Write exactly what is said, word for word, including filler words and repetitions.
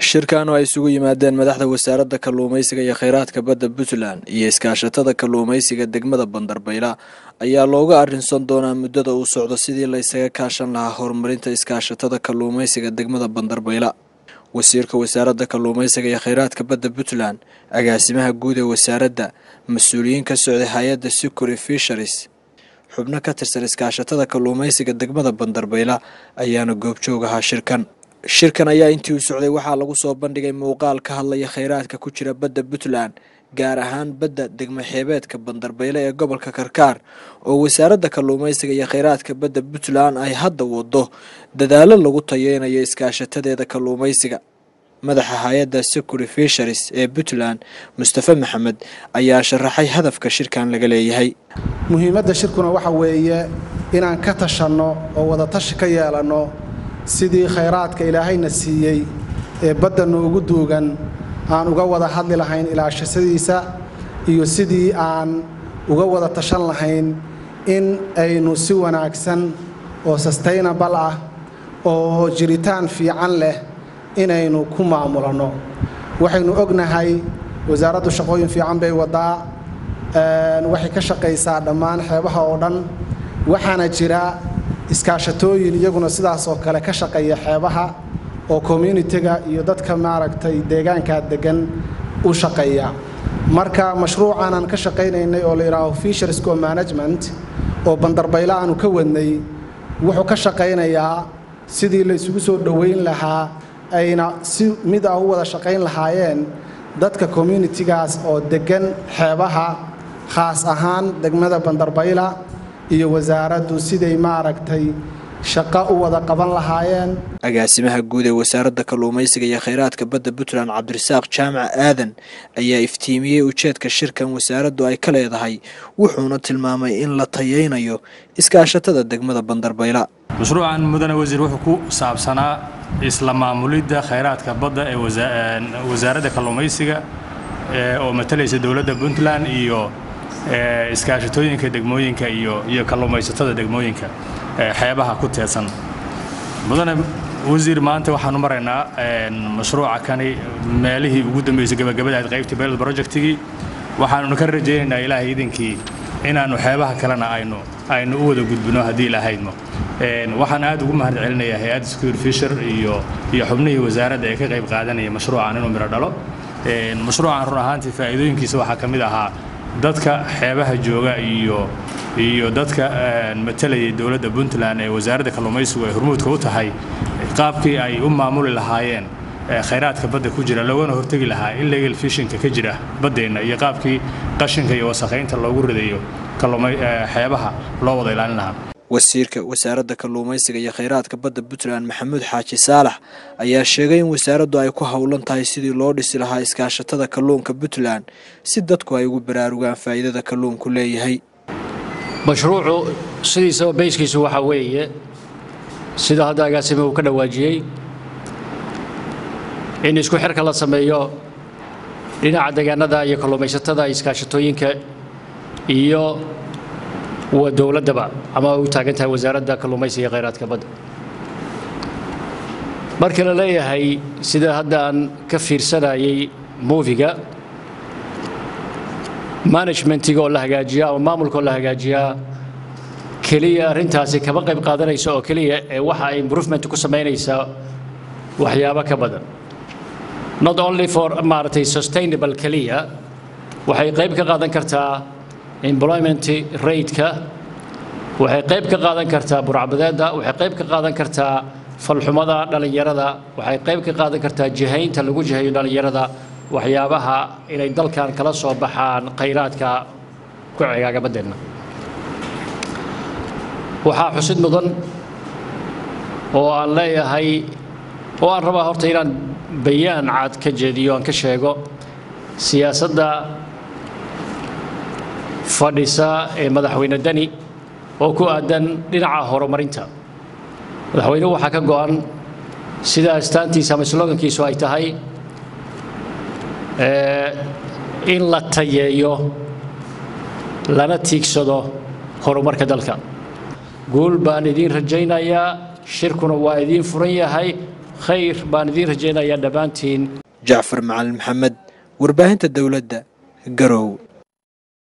shirkan oo ay isugu yimaadeen madaxda wasaaradda kalluumaysiga iyo kheyraadka badda Puntland iyo iskaashatada kalluumaysiga degmada Bandarbayla ayaa looga arrinsan doonaa muddada uu socdo sidii la isaga kaashan lahaa horumarinta iskaashatada kalluumaysiga degmada Bandarbayla. Wasiirka Wasaaradda Kalluumaysiga iyo Kheyraadka badda Puntland, agaasimaha guud ee wasaaradda, mas'uuliyiin ka socday hay'adda Shir Fisheries, xubno ka tirsan iskaashatada kalluumaysiga degmada Bandarbayla ayaana goobjoog ahaa shirkan. Shirkan ayaa intii uu socday waxaa lagu soo bandhigay muuqaal ka hadlaya kheyraadka ku jira badda Puntland, gaar ahaan badda degmo xeebeedka Bandarbayla ee gobolka Karkaar oo wasaaradda kalluumaysiga iyo kheyraadka badda Puntland ay hadda wado dadaalo lagu tayeynayo iskaashatadeeda kalluumaysiga. madaxa hay'adda Shir Fisheries ee Puntland, Mustafa Maxamed, ayaa sharaxay hadafka shirkan laga leeyahay. muhiimadda shirkuna waxa weeye inaan ka tashano oo wada tashi ka yeelano sidii kheyraadka ilaahayna siiyay ee badda noogu duugan aan uga wada hadli lahayn ilaashadiisa iyo sidii aan uga wada tashan lahayn in aynu si wanaagsan oo sustainable ah oo jiritaan fiican leh inaynu ku maamulano. waxaynu ognahay wasaaraddu shaqooyin fiican bay wadaa, waxay ka shaqaysaa dhammaan xeebaha oo dhan, waxaana jira iskaashatooyin iyaguna sidaas oo kale ka shaqeeya xeebaha oo community-ga iyo dadka maaragtay deegaanka degan u shaqeeya. marka mashruucan aan ka shaqeynaynay oo la yiraahdo Fisheries Co-Management oo Bandarbayla aanu ka wadnay wuxuu ka shaqeynayaa sidii la isugu soo dhaweyn lahaa ayna si mid ah u wada shaqeyn lahaayeen dadka community-gaas oo degan xeebaha, khaas ahaan degmada Bandarbayla iyo wasaaraddu siday maaragtay shaqo u wada qaban lahaayeen. agaasimaha guud ee wasaaradda kalluumaysiga iyo kheyraadka badda Puntland, Cabdirasaaq Jaamac Aadan, ayaa iftiimiyay ujeedka shirkan wasaaraddu ay ka leedahay, wuxuuna tilmaamay in la tayeynayo iskaashatada degmada Bandarbayla. mashruucan mudane wasiir wuxuu ku saabsanaa isla maamulidda kheyraadka badda ee wasaaradda kalluumaysiga oo matalaysa dawladda Puntland iyo iskaashatooyinka degmooyinka iyo iyo kalluumaysatada degmooyinka xeebaha ku teedsan. mudane wasiir maanta waxaan u maraynaa mashruuca kani meelihii ugu dambeysay gabagabada qaybtii pilot project-gii, waxaanu ka rajaynaynaa ilaahay idinkii inaanu xeebaha kalena aynu aynu u wada gudbino haddii ilaahaymo. waxaan aad ugu mahad celinayaa hay'adda Shir Fisheries iyo iyo xubnihii wasaaradda ee ka qayb qaadanaya mashruucan inuu miro dhalo. mashruucan run ahaantii faa'iidooyinkiisa waxaa ka mid ahaa dadka xeebaha jooga iyo iyo dadka matalaya dawladda Puntland ee wasaaradda kalluumaysiga ay hormuudka u tahay qaabkii ay u maamuli lahaayeen kheyraadka badda ku jira loogana hortagi lahaa illegal fishing ka jira baddeena iyo qaabkii qashinka iyo wasakheynta loogu ridayo kalluumay xeebaha loo wada ilaalin lahaa. wasiirka wasaaradda kalluumaysiga iyo kheyraadka badda Puntland, Maxamuud Xaaji Saalax, ayaa sheegay in wasaaraddu ay ku hawlan tahay sidii loo dhisi lahaa iskaashatada kalluunka Puntland si dadku ay ugu baraarugaan faa'iidada kalluunku leeyahay. mashruucu sidiisa bayskiisu waxa weeye sida hadda agaasimo uu ka dhawaajiyay in isku xirka la sameeyo dhinaca deegaanada iyo kalluumaysatada iskaashatooyinka iyo wa dawladaba ama u taagan tahay wasaaradda kalluumaysiga iyo kheyraadka badda. marka la leeyahay sida hadda aan ka fiirsanayay movie-ga management-iga oo la hagaajiya ama maamulka oo la hagaajiya kaliya arrintaasi kama qayb qaadanayso oo kaliya ee waxa ay improvement ku sameynaysaa waxyaabo ka badan, not only for maaragtay sustainable kaliya, waxay qayb ka qaadan kartaa employment rate-ka, waxay qayb ka qaadan kartaa burcadbadeedda, waxay qayb ka qaadan kartaa falxumada dhalinyarada, waxay qayb ka qaadan kartaa jihaynta lagu jihayo dhalinyarada waxyaabaha inay dalkan kala soo baxaan kheyraadka ku cigaaga baddeena. waxaa xusid mudan oo aan leeyahay oo aan rabaa horta inaan bayaan cad ka jeediyo aan ka sheego siyaasadda fadhisa ee madaxweyne Dani oo ku aadan dhinaca horumarinta. madaxweynuhu waxaa ka go'an sida astaantiisa ama slogankiisu ay tahay in la tayeeyo lana tiigsado horumarka dalka. guul baan idin rajaynayaa, shirkuna waa idin furan yahay, khayr baan idiin rajaynayaa dhammaantiin. Jacfar Macalin Maxamed, warbaahinta dowladda, Garoowe.